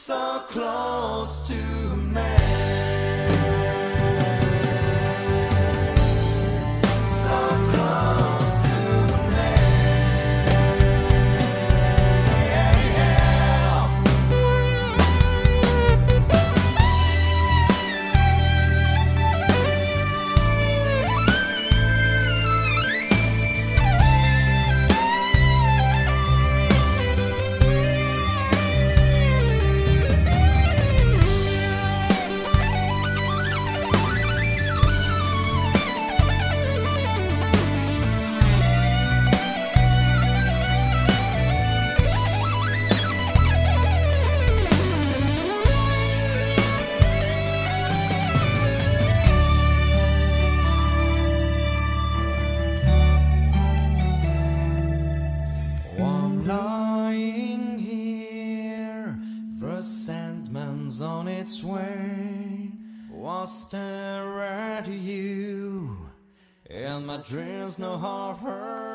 so close to me. So close to me. Lying here, the Sandman's on its way. Was there at you? In my dreams, no harbor.